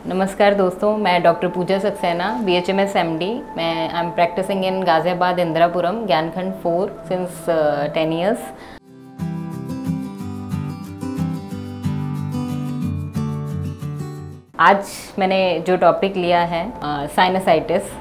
नमस्कार दोस्तों, मैं doctor Pooja Saxena, BHMS MD। मैं I am practising in Ghaziabad Indirapuram, Gyankhand 4 since 10 years. आज मैंने जो टॉपिक लिया है साइनसाइटिस,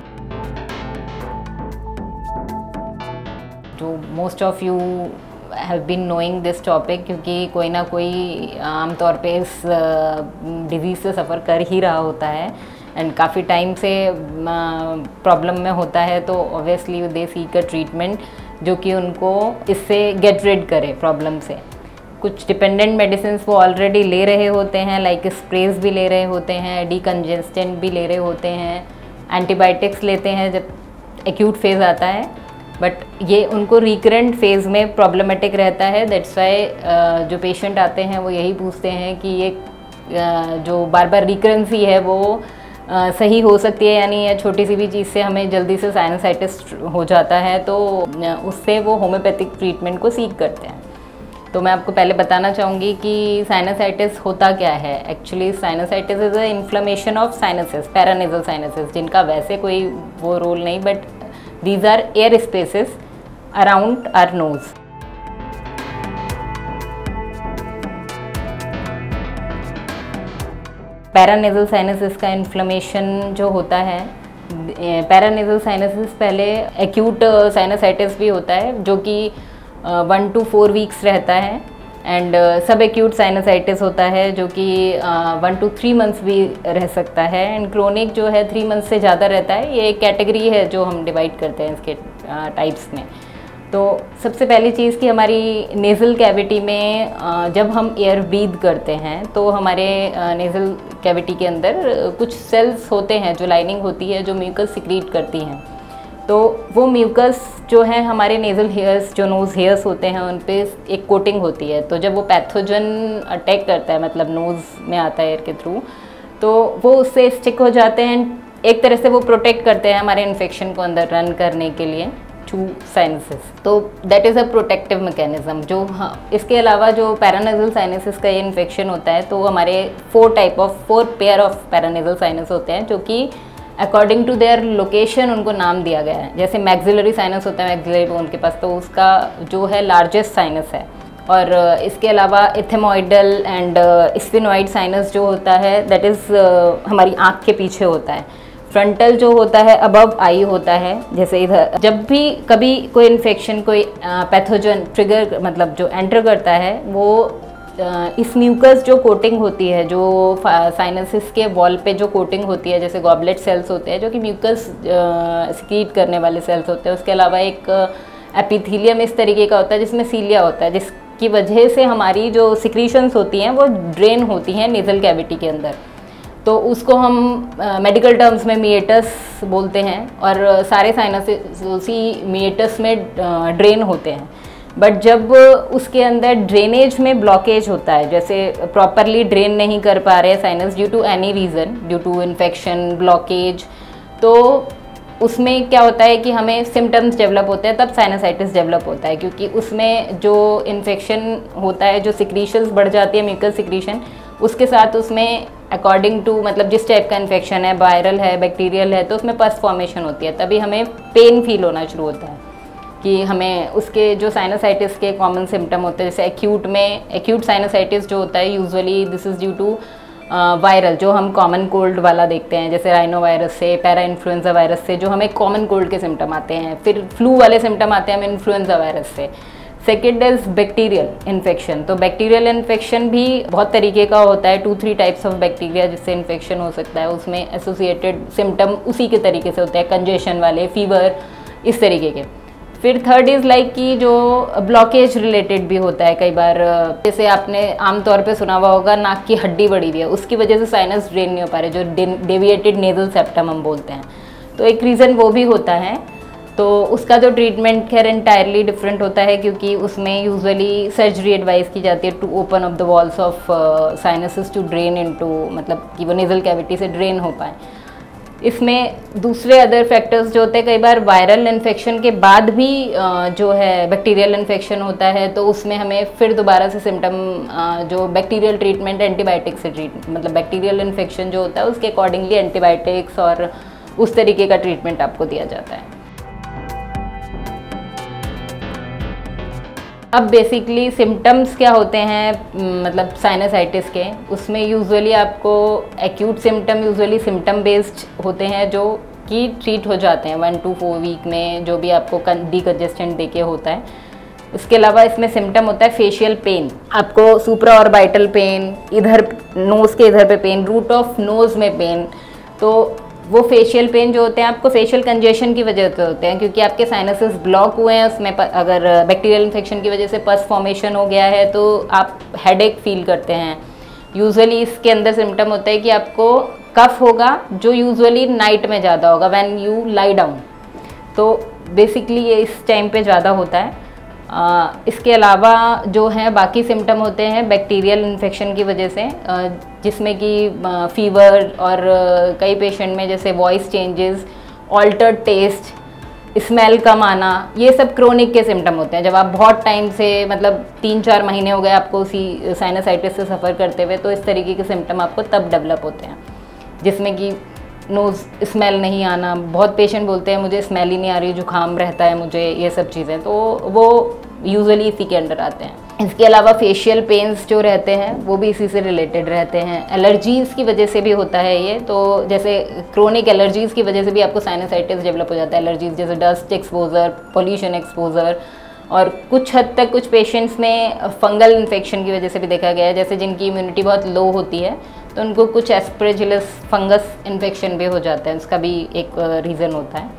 जो most of you have been knowing this topic, क्योंकि कोई ना कोई आमतौर पे इस डिज़ीज़ से सफ़र कर ही रहा होता है एंड काफ़ी टाइम से प्रॉब्लम में होता है, तो obviously they seek a treatment जो कि उनको इससे गेट रिड करे प्रॉब्लम से। कुछ डिपेंडेंट मेडिसिन वो ऑलरेडी ले रहे होते हैं, लाइक स्प्रेज भी ले रहे होते हैं, डीकंजेस्टेंट भी ले रहे होते हैं, एंटीबायोटिक्स लेते हैं जब एक्यूट फेज़ आता है, बट ये उनको रिकरेंट फेज़ में प्रॉब्लमेटिक रहता है। दैट्स वाई जो पेशेंट आते हैं वो यही पूछते हैं कि ये जो बार बार रिकरेंसी है वो सही हो सकती है, यानी ये छोटी सी भी चीज़ से हमें जल्दी से साइनसाइटिस हो जाता है, तो उससे वो होम्योपैथिक ट्रीटमेंट को सीक करते हैं। तो मैं आपको पहले बताना चाहूँगी कि साइनसाइटिस होता क्या है। Actually sinusitis is a inflammation of sinuses, paranasal sinuses, जिनका वैसे कोई वो रोल नहीं, but these are air spaces around our nose. Paranasal sinuses का इन्फ्लेमेशन जो होता है, पैरानेजल साइनसिस पहले एक्यूट साइनसाइटिस भी होता है जो कि 1 to 4 वीक्स रहता है, एंड सब एक्यूट साइनसाइटिस होता है जो कि 1 to 3 मंथ्स भी रह सकता है, एंड क्रोनिक जो है 3 मंथ्स से ज़्यादा रहता है। ये एक कैटेगरी है जो हम डिवाइड करते हैं इसके टाइप्स में। तो सबसे पहली चीज़ कि हमारी नेज़ल कैविटी में जब हम एयर ब्रीथ करते हैं तो हमारे नेज़ल कैविटी के अंदर कुछ सेल्स होते हैं, जो लाइनिंग होती है, जो म्यूकस सिक्रीट करती हैं। तो वो म्यूकस जो है हमारे नेज़ल हेयर्स, जो नोज़ हेयर्स होते हैं, उन पे एक कोटिंग होती है। तो जब वो पैथोजन अटैक करता है, मतलब नोज़ में आता है एयर के थ्रू, तो वो उससे स्टिक हो जाते हैं। एक तरह से वो प्रोटेक्ट करते हैं हमारे इन्फेक्शन को अंदर रन करने के लिए थ्रू साइनसेस। तो that is a protective mechanism. जो इसके अलावा जो पैरानेजल साइनसिस का ये इन्फेक्शन होता है, तो हमारे 4 पेयर ऑफ पैरानेजल साइनस होते हैं, जो कि अकॉर्डिंग टू देयर लोकेशन उनको नाम दिया गया है। जैसे मैक्सिलरी साइनस होता है मैक्सिलरी बोन के पास, तो उसका जो है लार्जेस्ट साइनस है। और इसके अलावा इथेमोइडल एंड स्फिनोइड साइनस जो होता है, दैट इज़ हमारी आँख के पीछे होता है। फ्रंटल जो होता है अबव आई होता है। जैसे इधर जब भी कभी कोई इन्फेक्शन, कोई पैथोजन ट्रिगर, मतलब जो एंटर करता है, वो इस म्यूकस जो कोटिंग होती है, जो साइनसिस के वॉल पे जो कोटिंग होती है, जैसे गॉबलेट सेल्स होते हैं जो कि म्यूकस सिक्रीट करने वाले सेल्स होते हैं। उसके अलावा एक एपिथेलियम इस तरीके का होता है जिसमें सीलिया होता है, जिसकी वजह से हमारी जो सिक्रीशंस होती हैं वो ड्रेन होती हैं नेज़ल कैविटी के अंदर। तो उसको हम मेडिकल टर्म्स में मिएटस बोलते हैं, और सारे साइनसिस उसी मिएटस में ड्रेन होते हैं। बट जब उसके अंदर ड्रेनेज में ब्लॉकेज होता है, जैसे प्रॉपरली ड्रेन नहीं कर पा रहे sinus due to any reason, due to infection, blockage, तो उसमें क्या होता है कि हमें सिम्टम्स डेवलप होते हैं, तब साइनसाइटिस डेवलप होता है। क्योंकि उसमें जो इन्फेक्शन होता है, जो सिक्रीशंस बढ़ जाती है, म्यूकस सिक्रीशन, उसके साथ उसमें अकॉर्डिंग टू, मतलब जिस टाइप का इन्फेक्शन है, वायरल है, बैक्टीरियल है, तो उसमें पस फॉर्मेशन होती है। तभी हमें पेन फील होना शुरू होता है कि हमें उसके जो साइनसाइटिस के कॉमन सिम्टम होते हैं, जैसे एक्यूट साइनसाइटिस जो होता है, usually this is due to viral, जो हम कॉमन कोल्ड वाला देखते हैं, जैसे राइनो वायरस से, पैरा इन्फ्लुएंजा वायरस से, जो हमें कॉमन कोल्ड के सिम्टम आते हैं। फिर फ्लू वाले सिम्टम आते हैं हमें इन्फ्लुएंजा वायरस से। Second is bacterial infection. तो बैक्टीरियल इन्फेक्शन भी बहुत तरीके का होता है, 2-3 टाइप्स ऑफ बैक्टीरिया जिससे इन्फेक्शन हो सकता है। उसमें एसोसिएटेड सिम्टम उसी के तरीके से होते हैं, कंजेशन वाले, फीवर, इस तरीके के। फिर थर्ड इज़ लाइक कि जो ब्लॉकेज रिलेटेड भी होता है कई बार, जैसे आपने आमतौर पे सुना हुआ होगा नाक की हड्डी बढ़ी हुई है, उसकी वजह से साइनस ड्रेन नहीं हो पा रहे, जो डेविएटेड नेज़ल सेप्टम हम बोलते हैं। तो एक रीज़न वो भी होता है। तो उसका जो ट्रीटमेंट खैर एंटायरली डिफरेंट होता है, क्योंकि उसमें यूजुअली सर्जरी एडवाइस की जाती है to open up the walls of sinuses to drain into, मतलब कि वो नेज़ल कैविटी से ड्रेन हो पाए। इसमें दूसरे अदर फैक्टर्स जो होते हैं, कई बार वायरल इन्फेक्शन के बाद भी जो है बैक्टीरियल इन्फेक्शन होता है, तो उसमें हमें फिर दोबारा से सिम्टम जो बैक्टीरियल ट्रीटमेंट एंटीबायोटिक से मतलब बैक्टीरियल इन्फेक्शन जो होता है उसके अकॉर्डिंगली एंटीबायोटिक्स और उस तरीके का ट्रीटमेंट आपको दिया जाता है। अब बेसिकली सिम्टम्स क्या होते हैं मतलब साइनसाइटिस के, उसमें यूजुअली आपको acute symptom usually symptom based होते हैं जो कि ट्रीट हो जाते हैं 1 to 4 वीक में, जो भी आपको डीकंजेस्टेंट देके होता है। इसके अलावा इसमें सिम्टम होता है फेशियल पेन, आपको सुप्रा ऑर्बिटल पेन, इधर नोज़ के इधर पे पेन, रूट ऑफ नोज़ में पेन। तो वो फेशियल पेन जो होते हैं आपको फेशियल कंजेशन की वजह से होते हैं, क्योंकि आपके साइनसेस ब्लॉक हुए हैं, उसमें अगर बैक्टीरियल इन्फेक्शन की वजह से पस फॉर्मेशन हो गया है तो आप हेडेक फील करते हैं। यूजुअली इसके अंदर सिम्टम होता है कि आपको कफ होगा जो यूजुअली नाइट में ज़्यादा होगा व्हेन यू लाई डाउन, तो बेसिकली ये इस टाइम पे ज़्यादा होता है। इसके अलावा जो है बाकी सिम्टम होते हैं बैक्टीरियल इन्फेक्शन की वजह से, जिसमें कि फीवर और कई पेशेंट में जैसे voice changes, altered taste, smell कम आना, ये सब क्रोनिक के सिम्टम होते हैं। जब आप बहुत टाइम से मतलब 3-4 महीने हो गए आपको उसी साइनसाइटिस से सफ़र करते हुए, तो इस तरीके के सिम्टम आपको तब डेवलप होते हैं, जिसमें कि नोज़ स्मेल नहीं आना। बहुत पेशेंट बोलते हैं मुझे स्मेल ही नहीं आ रही, जुकाम रहता है मुझे, ये सब चीज़ें, तो वो यूजुअली इसी के अंडर आते हैं। इसके अलावा फेशियल पेन्स जो रहते हैं वो भी इसी से रिलेटेड रहते हैं। एलर्जीज़ की वजह से भी होता है ये, तो जैसे क्रोनिक एलर्जीज़ की वजह से भी आपको साइनसाइटिस डेवलप हो जाता है। एलर्जीज़ जैसे डस्ट एक्सपोजर, पोल्यूशन एक्सपोजर, और कुछ हद तक कुछ पेशेंट्स में फंगल इन्फेक्शन की वजह से भी देखा गया है, जैसे जिनकी इम्यूनिटी बहुत लो होती है तो उनको कुछ एस्परजिलस फंगस इन्फेक्शन भी हो जाता है, उसका भी एक रीज़न होता है।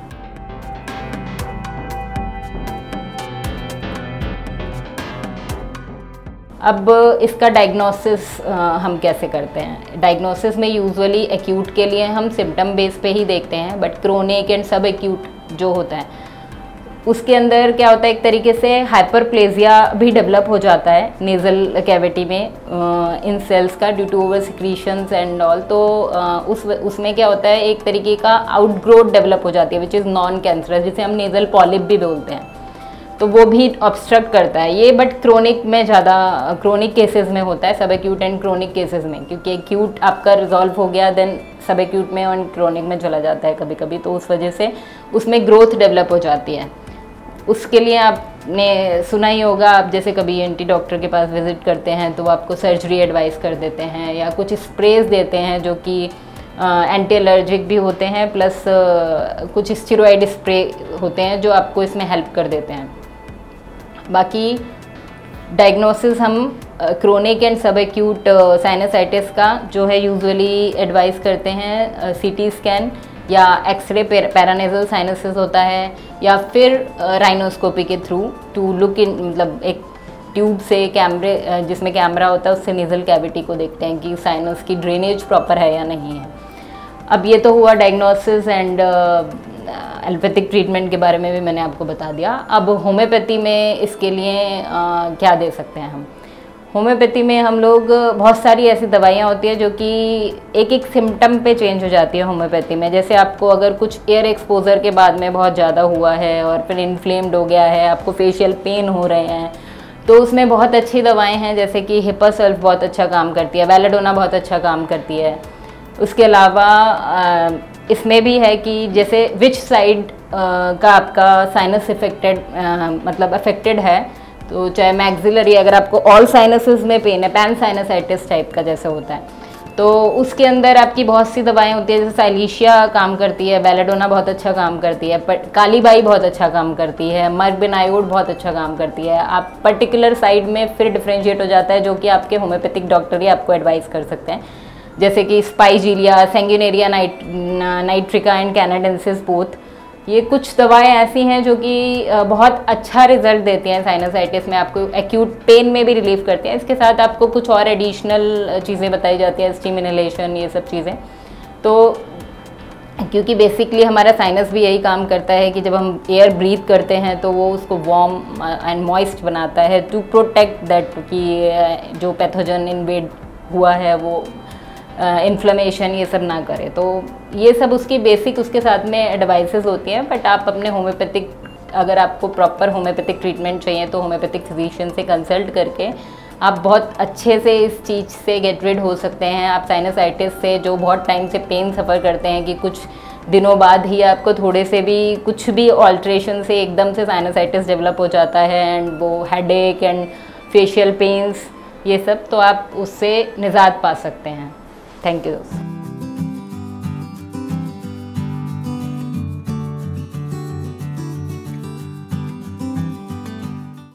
अब इसका डायग्नोसिस हम कैसे करते हैं? डायग्नोसिस में यूजुअली एक्यूट के लिए हम सिम्टम बेस पे ही देखते हैं, but chronic and sub acute जो होता है उसके अंदर क्या होता है, एक तरीके से हाइपरप्लेजिया भी डेवलप हो जाता है नेज़ल कैविटी में इन सेल्स का due to over secretions and all. तो उसमें क्या होता है, एक तरीके का आउटग्रोथ डेवलप हो जाती है विच इज़ नॉन कैंसरस, जिसे हम नेज़ल पॉलिप भी बोलते हैं, तो वो भी ऑब्स्ट्रक्ट करता है ये। बट क्रोनिक में ज़्यादा क्रोनिक केसेस में होता है, सब एक्यूट एंड क्रोनिक केसेस में, क्योंकि एक्यूट आपका रिजॉल्व हो गया देन सब एक्यूट में और क्रोनिक में चला जाता है कभी कभी, तो उस वजह से उसमें ग्रोथ डेवलप हो जाती है। उसके लिए आपने सुना ही होगा, आप जैसे कभी एंटी डॉक्टर के पास विजिट करते हैं तो वो आपको सर्जरी एडवाइस कर देते हैं या कुछ स्प्रेज देते हैं जो कि एंटी एलर्जिक भी होते हैं, प्लस कुछ स्टेरॉइड स्प्रे होते हैं जो आपको इसमें हेल्प कर देते हैं। बाकी डायग्नोसिस हम chronic and sub acute sinusitis का जो है यूजुअली एडवाइस करते हैं सीटी स्कैन या एक्सरे पैरानेजल साइनसिस होता है, या फिर राइनोस्कोपी के थ्रू टू लुक इन, मतलब एक ट्यूब से कैमरे जिसमें कैमरा होता है उससे नेज़ल कैविटी को देखते हैं कि साइनस की ड्रेनेज प्रॉपर है या नहीं है। अब ये तो हुआ डायग्नोसिस एंड एलोपैथिक ट्रीटमेंट के बारे में भी मैंने आपको बता दिया। अब होम्योपैथी में इसके लिए क्या दे सकते हैं हम? होम्योपैथी में हम लोग बहुत सारी ऐसी दवाइयाँ होती है जो कि एक एक सिम्टम पे चेंज हो जाती है होम्योपैथी में। जैसे आपको अगर कुछ एयर एक्सपोजर के बाद में बहुत ज़्यादा हुआ है और फिर इन्फ्लेम्ड हो गया है, आपको फेशियल पेन हो रहे हैं, तो उसमें बहुत अच्छी दवाएं हैं, जैसे कि हिपासल्फ बहुत अच्छा काम करती है, वेलाडोना बहुत अच्छा काम करती है। उसके अलावा इसमें भी है कि जैसे विच साइड का आपका साइनस इफेक्टेड मतलब अफेक्टेड है, तो चाहे मैक्सिलरी, अगर आपको ऑल साइनसेस में पेन है, पैन साइनसाइटिस टाइप का जैसे होता है, तो उसके अंदर आपकी बहुत सी दवाएं होती है, जैसे साइलिशिया काम करती है, बेलाडोना बहुत अच्छा काम करती है, कालीबाई बहुत अच्छा काम करती है, मर्कबेनायोड बहुत अच्छा काम करती है। आप पर्टिकुलर साइड में फिर डिफ्रेंशिएट हो जाता है जो कि आपके होम्योपैथिक डॉक्टर ही आपको एडवाइस कर सकते हैं, जैसे कि spigelia, sanguinaria nitrica and canadensis both. ये कुछ दवाएं ऐसी हैं जो कि बहुत अच्छा रिजल्ट देती हैं साइनसाइटिस में, आपको एक्यूट पेन में भी रिलीफ करती हैं। इसके साथ आपको कुछ और एडिशनल चीज़ें बताई जाती हैं, स्टीम इनहेलेशन, ये सब चीज़ें। तो क्योंकि बेसिकली हमारा साइनस भी यही काम करता है कि जब हम एयर ब्रीथ करते हैं तो वो उसको वार्म एंड मॉइस्ट बनाता है टू प्रोटेक्ट दैट, कि जो पैथोजन इन्वेड हुआ है वो इन्फ्लेमेशन ये सब ना करे। तो ये सब उसकी बेसिक उसके साथ में एडवाइसेस होती हैं। बट आप अपने होम्योपैथिक, अगर आपको प्रॉपर होम्योपैथिक ट्रीटमेंट चाहिए तो होम्योपैथिक फिजिशियन से कंसल्ट करके आप बहुत अच्छे से इस चीज़ से गेट रिड हो सकते हैं। आप साइनसाइटिस से, जो बहुत टाइम से पेन सफ़र करते हैं कि कुछ दिनों बाद ही आपको थोड़े से भी कुछ भी ऑल्ट्रेशन से एकदम से साइनसाइटिस डेवलप हो जाता है एंड वो हेडेक एंड फेशियल पेन्स ये सब, तो आप उससे निजात पा सकते हैं। Thank you.